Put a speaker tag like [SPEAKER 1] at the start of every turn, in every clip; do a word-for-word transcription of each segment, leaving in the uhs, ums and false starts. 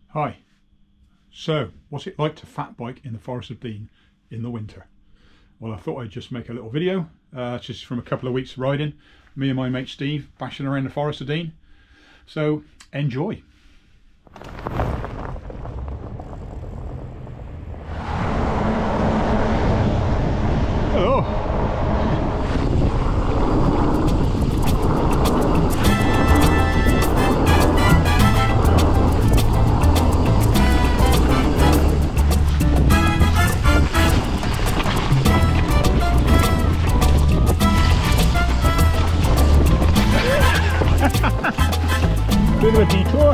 [SPEAKER 1] Hi. So, what's it like to fat bike in the Forest of Dean in the winter? Well, I thought I'd just make a little video, uh, just from a couple of weeks riding. Me and my mate Steve bashing around the Forest of Dean. So, enjoy. Hello. Bit of a detour.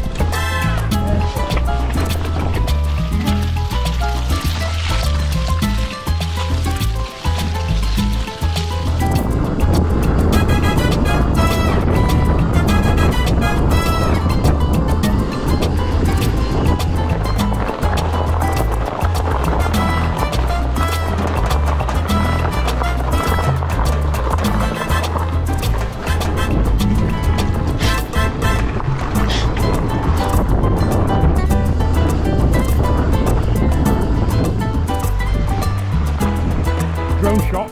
[SPEAKER 1] Drone shot.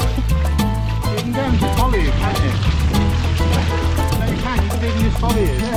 [SPEAKER 1] You can go and just follow you, can't you? No, you can't, you can even just follow you. Yeah.